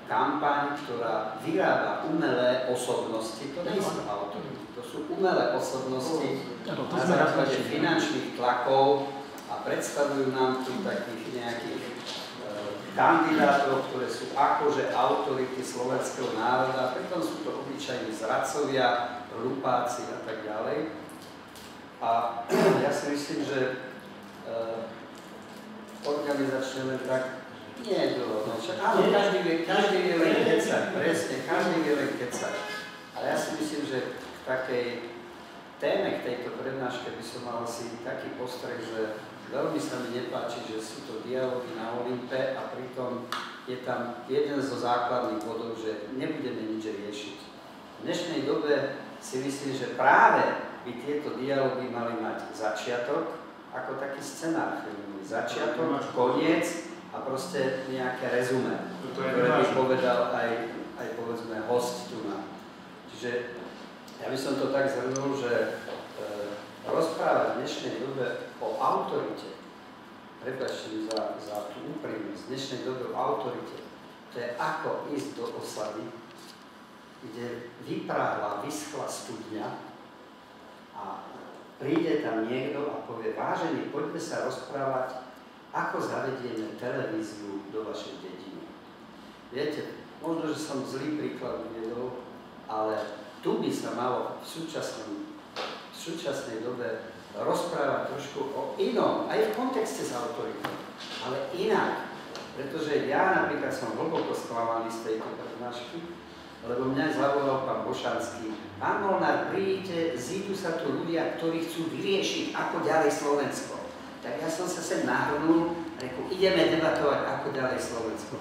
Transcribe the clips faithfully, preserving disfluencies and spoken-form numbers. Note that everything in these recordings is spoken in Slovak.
kampaň, ktorá vyrába umelé osobnosti, to nie sú autority, to sú umelé osobnosti na základe finančných tlakov a predstavujú nám tu takých nejakých e, kandidátov, ktoré sú akože autority slovenského národa, pritom sú to obyčajní zradcovia, hlupáci a tak ďalej. A ja si myslím, že e, organizačne len tak nie je dlho. No, áno, každý vie, každý vie len kecať, presne, každý vie len kecať. Ale ja si myslím, že k takej téme, k tejto prednáške by som mal asi taký postreh, že veľmi sa mi nepáči, že sú to dialógy na Olympe a pritom je tam jeden zo základných bodov, že nebudeme nič riešiť. V dnešnej dobe si myslím, že práve by tieto dialógy mali mať začiatok, ako taký scenár filmový. Začiatok, koniec a proste nejaké rezumé, ktoré by povedal aj, aj povedzme host tu na. Čiže ja by som to tak zhrnul, že e, rozprávať v dnešnej dobe o autorite, prepáčte mi za, za tú úprimnosť, v dnešnej dobe o autorite, to je ako ísť do osady, kde vypráhla, vyschla studňa a príde tam niekto a povie, vážený, poďme sa rozprávať, ako zavedieme televíziu do vašej dediny. Viete, možno, že som zlý príklad uviedol, ale tu by sa malo v, súčasnom, v súčasnej dobe rozprávať trošku o inom, aj v kontexte s autoritou, ale inak. Pretože ja napríklad som hlboko sklamaný z tejto prednášky, lebo mňa zavolal pán Bošanský. Pán Molnár, príďte, zídu sa tu ľudia, ktorí chcú vyriešiť, ako ďalej Slovensko. Tak ja som sa sem nahrnul, reku, ideme debatovať, ako ďalej Slovensko.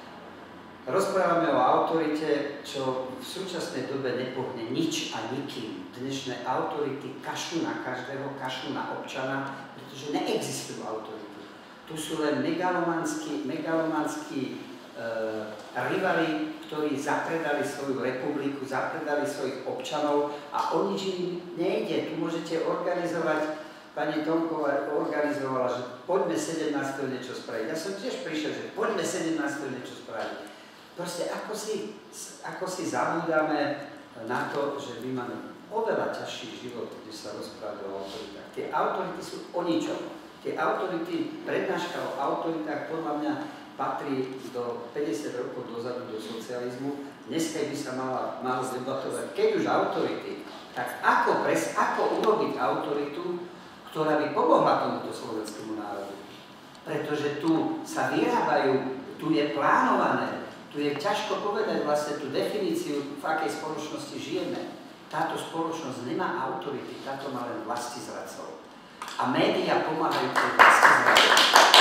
Rozprávame o autorite, čo v súčasnej dobe nepohne nič a nikým. Dnešné autority kašľú na každého, kašľú na občana, pretože neexistujú autority. Tu sú len megalomanskí, megalomanskí e, rivali, ktorí zapredali svoju republiku, zapredali svojich občanov a o nič im nejde. Tu môžete organizovať. Pani Tomková organizovala, že poďme sedemnásteho niečo spraviť. Ja som tiež prišiel, že poďme sedemnásteho niečo spraviť. Proste ako si, ako si zabúdame na to, že my máme oveľa ťažší život, kde sa rozpráva o autoritách. Tie autority sú o ničom. Tie autority, prednáška o autoritách podľa mňa patrí do päťdesiat rokov dozadu do socializmu. Dneska by sa mala, malo debatovať, keď už autority, tak ako, pres, ako urobiť autoritu, ktorá by pomohla tomuto slovenskému národu. Pretože tu sa vyrábajú, tu je plánované, tu je ťažko povedať vlastne tú definíciu, v akej spoločnosti žijeme. Táto spoločnosť nemá autority, táto má len vlastizradcov. A médiá pomáhajú tej vlastizradcov.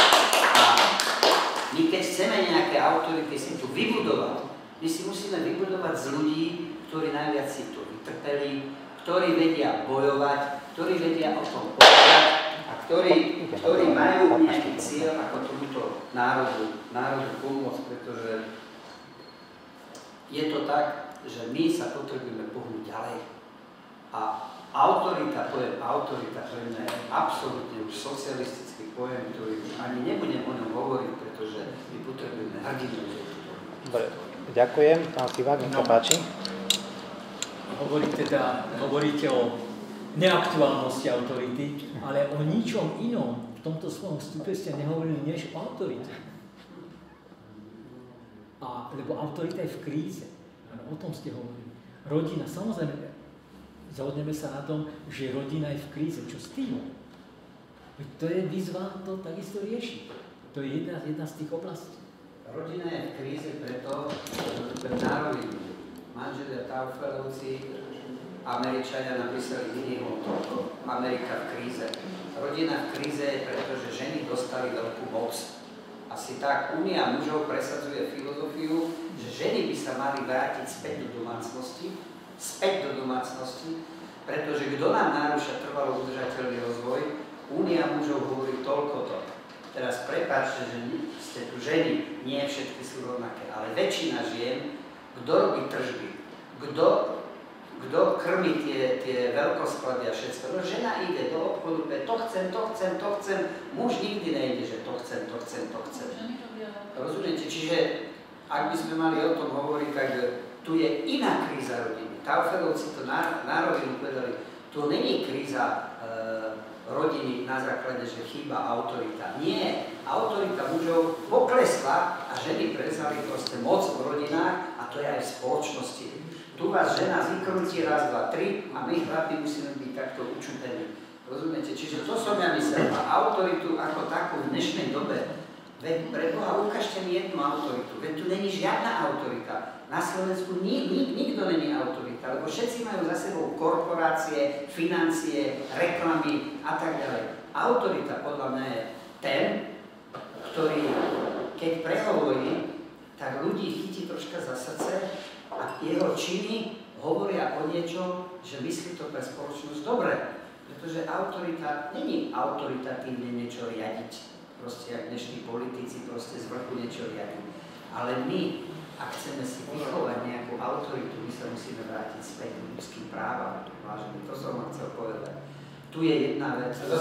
A my keď chceme nejaké autority si tu vybudovať, my si musíme vybudovať z ľudí, ktorí najviac si tu vytrpeli, ktorí vedia bojovať, ktorí vedia o tom povedať a ktorí, ktorí majú nejaký cieľ ako tomuto národu, národu pomôcť, pretože je to tak, že my sa potrebujeme pohnúť ďalej. A autorita, pojem autorita, pre mňa je absolútne už socialistický pojem, ktorý už ani nebudem o ňom hovoriť, pretože my potrebujeme hrdinu. Dobre, ďakujem. Pán Sivák, nech sa páči. Hovoríte, teda, hovoríte o neaktuálnosti autority, ale o ničom inom v tomto svojom vstupe ste nehovorili než o autorite. A, lebo autorita je v kríze. O tom ste hovorili. Rodina, samozrejme, zhodneme sa na tom, že rodina je v kríze. Čo s tým? To je výzva to takisto riešiť. To je jedna, jedna z tých oblastí. Rodina je v kríze preto, že národy, manželia Taufelovci, Američania napísali iný motto, Amerika v kríze. Rodina v kríze je preto, že ženy dostali veľkú moc. Asi tak Únia mužov presadzuje filozofiu, že ženy by sa mali vrátiť späť do domácnosti, späť do domácnosti, pretože kto nám narúša trvalo udržateľný rozvoj, Únia mužov hovorí toľkoto. Teraz prepáčte, že ste tu ženy, nie všetky sú rovnaké, ale väčšina žien, kto robí tržby, kto, kto krmí tie, tie veľkosklady a všetko. No žena ide do obchodu, to chcem, to chcem, to chcem, muž nikdy nejde, že to chcem, to chcem, to chcem. Rozumiete? Čiže ak by sme mali o tom hovoriť, tak tu je iná kríza rodiny. Taufelovci to na, na rovinu povedali, tu není kríza e, rodiny na základe, že chýba autorita. Nie, autorita mužov poklesla a ženy prezali proste moc v rodinách a to je aj v spoločnosti. Tu vás žena vykrúti raz, dva, tri a my chlapi musíme byť takto učúpení. Rozumiete? Čiže to som ja myslel. A autoritu ako takú v dnešnej dobe, veď pre Boha ukážte mi jednu autoritu, veď tu není žiadna autorita. Na Slovensku ni, ni, nikto není autorita, lebo všetci majú za sebou korporácie, financie, reklamy a tak ďalej. Autorita podľa mňa je ten, ktorý keď prehovorí, tak ľudí chytí troška za srdce a jeho činy hovoria o niečom, že myslí to pre spoločnosť dobre. Pretože autorita není autoritatívne niečo riadiť, proste jak dnešní politici proste z vrchu niečo riadiť. Ale my, ak chceme si vychovať nejakú autoritu, my sa musíme vrátiť späť k ľudským právam. Vážený, to som vám chcel povedať. Tu je jedna vec, tu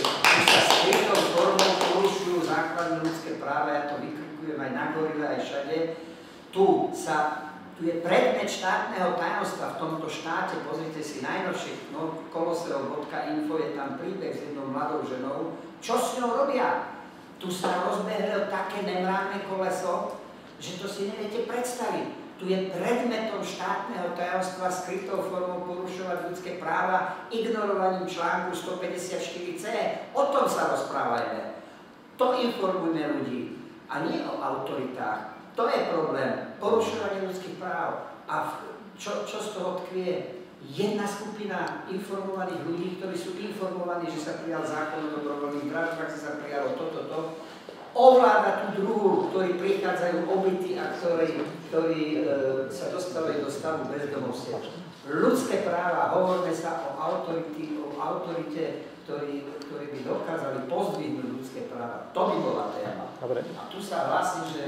sa skrytou formou porušujú základné ľudské práva, ja to vykrikujem aj na Gorile, aj všade. Tu sa Tu je predmet štátneho tajomstva v tomto štáte, pozrite si najnovšie, no, koloseo bodka info, je tam príbeh s jednou mladou ženou. Čo s ňou robia? Tu sa rozbehlo také nemrávne koleso, že to si neviete predstaviť. Tu je predmetom štátneho tajomstva skrytou formou porušovať ľudské práva, ignorovaním článku stopäťdesiatštyri c. O tom sa rozprávajme. To informujme ľudí a nie o autoritách. To je problém, porušovanie ľudských práv. A čo, čo z toho tkvie? Jedna skupina informovaných ľudí, ktorí sú informovaní, že sa prijal zákon o dobrovoľných dražbách, že sa prijalo toto, to, ovláda tú druhú, ktorí prichádzajú obytí a ktorí, ktorí e, sa dostávajú do stavu bezdomovstva. Ľudské práva, hovoríme sa o, autority, o autorite, ktorí, ktorí by dokázali pozdvihnúť ľudské práva. To by bola téma. Dobre. A tu sa hlasím, že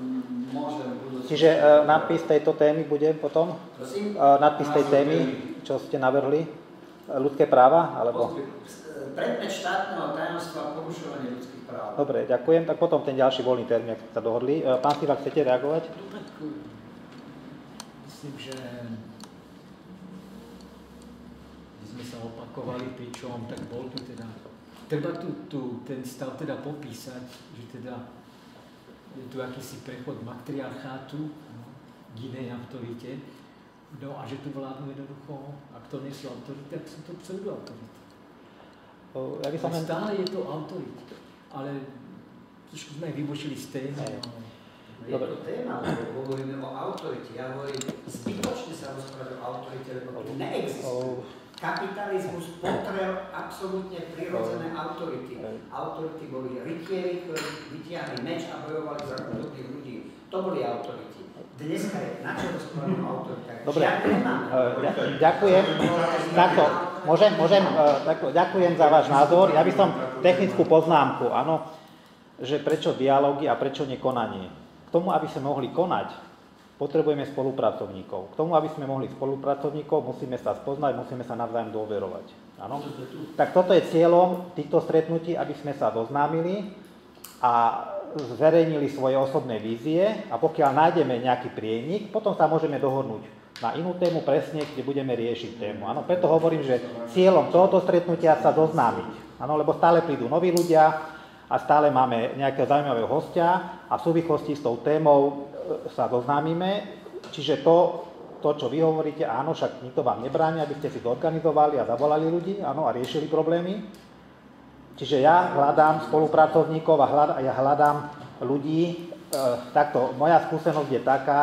môžem budúť... Čiže uh, nadpis tejto témy bude potom? Prosím? Uh, nadpis tej témy, čo ste navrhli? Uh, ľudské práva? Alebo... Predmet štátneho tajomstva porušovanie ľudských práv. Dobre, ďakujem. Tak potom ten ďalší voľný termín, ak sa dohodli. Uh, pán Spivák, chcete reagovať? No tak myslím, že sme sa opakovali, pričom tak bol tu teda... Treba tu, tu ten stav teda popísať, že teda je tu akýsi prechod matriarchátu k inej autorite, no a že tu vládnu jednoducho, ak to nie sú autority, tak sú to pseudoautority. O, ja by som len... Stále je to autorita, ale trošku sme vybočili z témy. No. Je to téma, lebo hovoríme o autorite. Ja hovorím, zbytočne sa rozprávať o autorite, lebo to neexistuje. Kapitalizmus potrel absolútne prirodzené autority. Autority boli rytieri, ktorí vytiahli meč a bojovali za chudobných ľudí. To boli autority. Dneska je na čo rozprávame o autoritách? Dobre, ďakujem. Takto, môžem, môžem, takto, ďakujem za váš názor. Ja by som technickú poznámku, áno, že prečo dialógy a prečo nekonanie. K tomu, aby sme mohli konať, potrebujeme spolupracovníkov. K tomu, aby sme mohli spolupracovníkov, musíme sa spoznať, musíme sa navzájom dôverovať. Áno? Tak toto je cieľom týchto stretnutí, aby sme sa zoznámili a zverejnili svoje osobné vízie a pokiaľ nájdeme nejaký prienik, potom sa môžeme dohodnúť na inú tému presne, kde budeme riešiť tému. Áno? Preto hovorím, že cieľom tohoto stretnutia sa zoznámiť. Áno? Lebo stále prídu noví ľudia a stále máme nejakého zaujímavého hostia a v súvislosti s tou témou sa zoznámime, čiže to, to, čo vy hovoríte, áno, však nikto vám nebráni, aby ste si zorganizovali a zavolali ľudí, áno, a riešili problémy. Čiže ja hľadám spolupracovníkov a, hľad, ja hľadám ľudí. E, takto, moja skúsenosť je taká,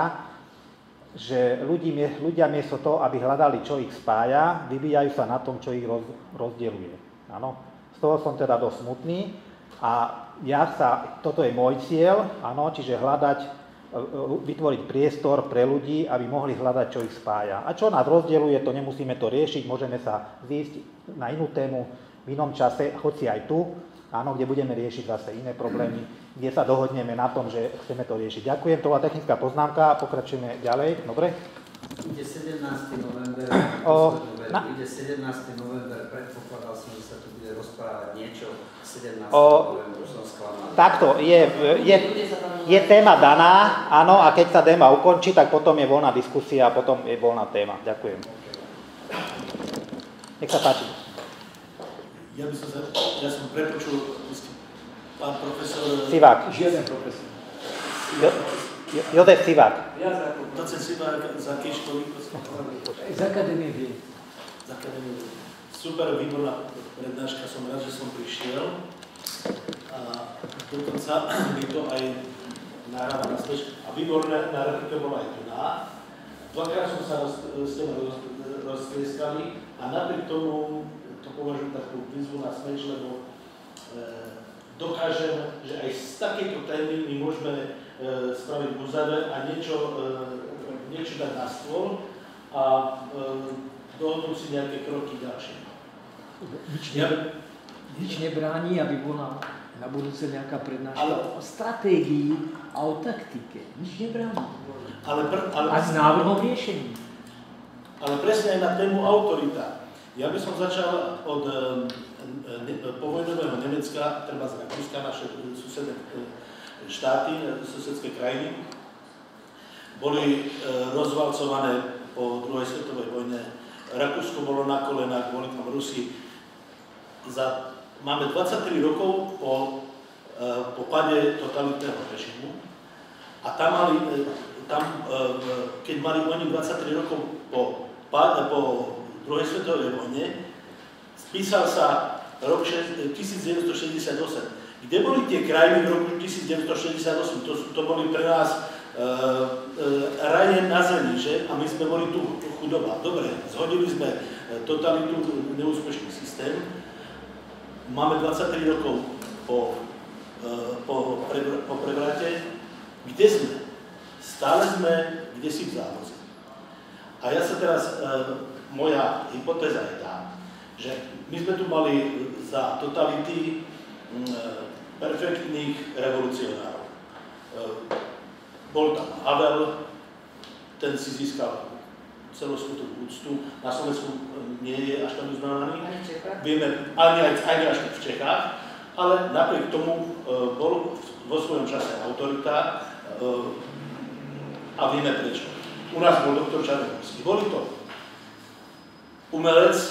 že ľudí, ľudia miesto toho, aby hľadali, čo ich spája, vyvíjajú sa na tom, čo ich roz, rozdeľuje. Áno. Z toho som teda dosť smutný a ja sa, toto je môj cieľ, áno, čiže hľadať, vytvoriť priestor pre ľudí, aby mohli hľadať, čo ich spája. A čo nás rozdeľuje, to nemusíme to riešiť, môžeme sa zísť na inú tému v inom čase, hoci aj tu, áno, kde budeme riešiť zase iné problémy, kde sa dohodneme na tom, že chceme to riešiť. Ďakujem, to bola technická poznámka, pokračujeme ďalej, dobre? Ide sedemnásteho novembra. O, tu ide sedemnásteho november, predpokladal som, že sa tu bude rozprávať niečo sedemnásteho novembra, som sklamaný. Takto, je, je, je téma daná, áno, a keď sa téma ukončí, tak potom je voľná diskusia a potom je voľná téma. Ďakujem. Nech sa páči. Ja by som sa, ja som prepočul, pán profesor... Sivák. Žiaden profesor. Jo, jo, Jozef Sivák. Docent Sivák, z akej školy? Z Akadémie vied. Z Akadémie vied. Super, výborná prednáška, som rád, že som prišiel. A dokonca mi to aj nahráva na sleč. A výborné nároky to bolo aj tu na. Dvakrát som sa roz, s tým roz, roztlieskali a napriek tomu to považujem takú výzvu na sleč, lebo e, dokážem, že aj z takejto témy my môžeme e, spraviť uzáver a niečo, e, niečo dať na stôl a e, dohodnúť si nejaké kroky ďalšie. Nič, ne, ja, nič nebráni, aby bola na budúce nejaká prednáška ale, o stratégii a o taktike. Nič nebráni. Ale pr, ale, a s návrhom riešení. Ale presne aj na tému autorita. Ja by som začal od e, povojnového Nemecka, treba z Rakúska, naše susedné štáty, susedské krajiny, boli e, rozvalcované po druhej svetovej vojne. Rakúsko bolo na kolenách, boli tam Rusi. Za, máme dvadsaťtri rokov po, e, po pade totalitného režimu a tam mali, e, tam, e, keď mali oni dvadsaťtri rokov po, pade, po druhej svetovej vojne, spísal sa rok devätnásťstošesťdesiatosem. Kde boli tie krajiny v roku devätnásťstošesťdesiatosem? To, to boli pre nás e, e, raje na zemi, že? A my sme boli tu chudoba. Dobre, zhodili sme totalitu, neúspešný systém. Máme dvadsaťtri rokov po, e, po, pre, po prevrate. Kde sme? Stále sme kdesi v závoze. A ja sa teraz, e, moja hypotéza je tá, že my sme tu mali za totality perfektných revolucionárov. Bol tam Havel, ten si získal celosvetovú úctu, na Slovensku nie je až tam uznávaný. Vieme, ani aj, aj až v Čechách, ale napriek tomu bol vo svojom čase autorita a vieme prečo. U nás bol doktor Čarnohorský. Boli to umelec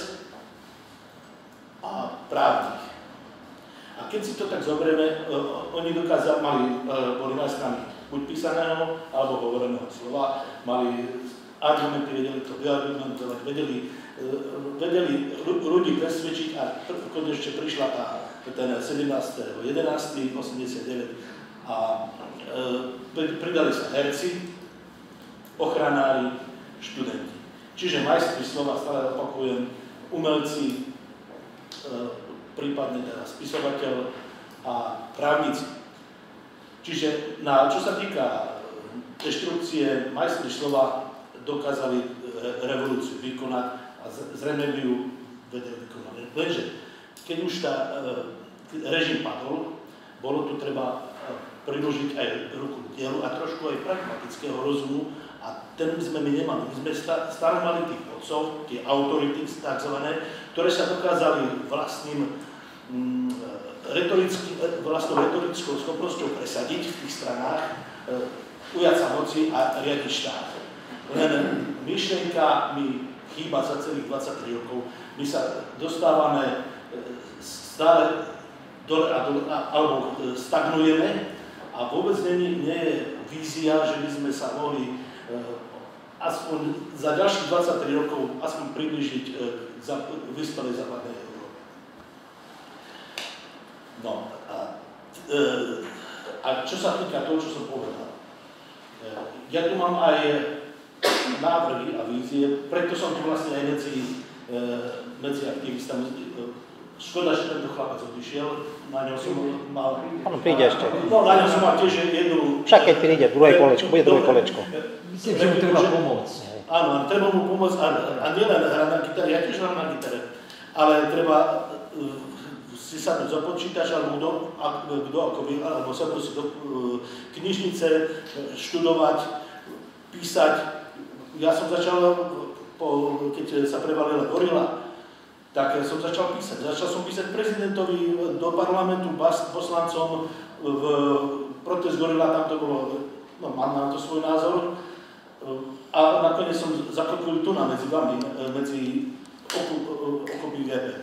a právnik. A keď si to tak zoberieme, uh, oni dokázali, mali, uh, boli majstrami buď písaného, alebo hovoreného slova, mali argumenty, vedeli to vyargumentovať, vedeli, uh, vedeli ľudí presvedčiť a keď ešte prišla tá, ten sedemnásteho jedenásteho osemdesiatdeväť a uh, pridali sa herci, ochranári, študenti. Čiže majstri slova, stále opakujem, umelci, e, prípadne teda spisovateľ a právnici. Čiže na, čo sa týka deštrukcie, majstri slova dokázali re, revolúciu vykonať a zrejme by ju vedeli vykonať. Lenže keď už tá e, režim padol, bolo tu treba priložiť aj ruku k dielu a trošku aj pragmatického rozumu. A ten sme my nemali. My sme stále mali tých otcov, tie autority takzvané, ktoré sa dokázali vlastným mm, retorický, vlastnou retorickou schopnosťou presadiť v tých stranách, e, ujať sa moci a riadiť štát. Len myšlienka mi chýba za celých dvadsaťtri rokov. My sa dostávame stále dole a dole, alebo stagnujeme a vôbec nie, nie je vízia, že by sme sa mohli aspoň za ďalších dvadsaťtri rokov aspoň priblížiť k vyspelej západnej Európe. No a, a čo sa týka toho, čo som povedal, ja tu mám aj návrhy a vízie, preto som tu vlastne aj medzi, medzi aktivistami. Škoda, že tento chlapec odišiel, na ňom som mal... On príde ešte. No, na ňom som mal tiež jednu... Však keď príde, druhé kolečko, bude druhé kolečko. Myslím, že mu treba pomôcť. Áno, treba mu pomôcť a, a nielen hrať na gitare, ja tiež hrám na gitare, ale treba uh, si sadnúť za počítač, alebo kto, kto ako vy, alebo sadnúť si do uh, knižnice, študovať, písať. Ja som začal po, keď sa prevalila gorila, tak som začal písať. Začal som písať prezidentovi do parlamentu, poslancom v protest gorila, tam to bolo, no mám na to svoj názor. A nakoniec som zaklopil tu na medzi vami, medzi okopy gé bé.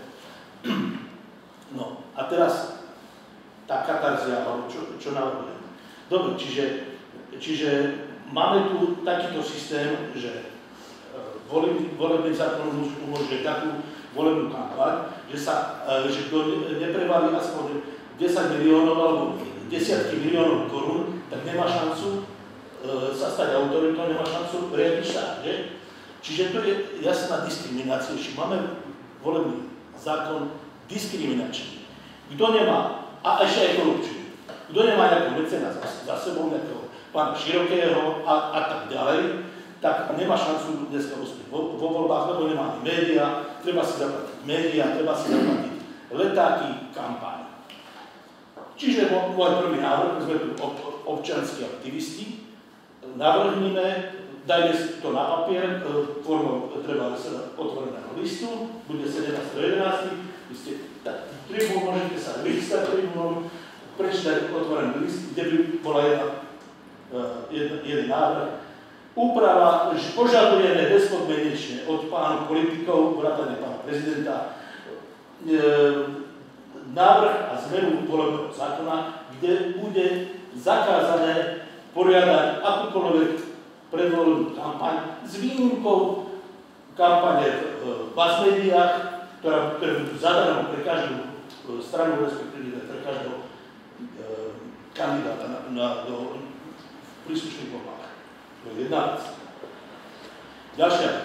No a teraz tá katarzia, čo, čo navrhujem. Dobre, čiže, čiže máme tu takýto systém, že volebný zákon umožňuje takú volebnú kampaň, že sa, že kto neprevalí aspoň desať miliónov alebo desiatky miliónov korún, tak nemá šancu sa stať autoritou, nemá šancu riadiť štát, že? Čiže to je jasná diskriminácia. Máme volebný zákon diskriminačný. Kto nemá, a ešte aj korupčný, kto nemá nejakého mecena za, za sebou, nejakého pána Širokého a, a tak ďalej, tak nemá šancu dneska uspieť vo, vo voľbách, lebo nemá ani médiá, treba si zaplatiť médiá, treba si zaplatiť letáky, kampaň. Čiže môj prvý návrh, sme tu občianskí aktivisti, navrhneme, dajme si to na papier, formou treba otvoreného listu, bude sedemnásteho jedenásteho Vy ste tribún, môžete sa vystať tribúnom, prečítať otvorený list, kde by bola jedna, jedna, jeden návrh. Úprava, že požadujeme bezpodmienečne od pánov politikov, vrátane pána prezidenta, e, návrh a zmenu volebného zákona, kde bude zakázané poriadať akúkoľvek predvolebnú kampaň s výnimkou kampane v mass médiách, ktorá, ktoré budú zadarmo pre každú stranu, respektíve pre každého e, kandidáta na, na, do príslušných voľbách. To je jedna vec. Ďalšia vec.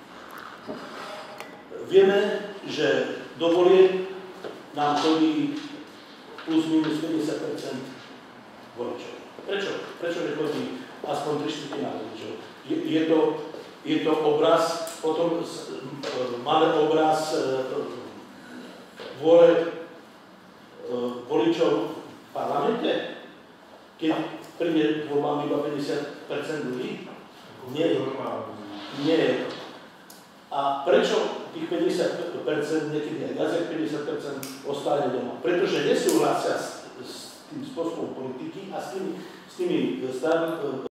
Vieme, že do volieb nám chodí plus minus päťdesiat percent voličov. Prečo? Prečo nechodí aspoň tri štvrtina voličov? Je, je, to, je to obraz, potom máme obraz vôle voličov v parlamente, keď príde voľbám iba päťdesiat percent ľudí? Nie. Nie. A prečo tých päťdesiat percent, niekedy aj viac ako päťdesiat percent ostane doma? Pretože nesúhlasia s, s tým spôsobom politiky a s tými, s tými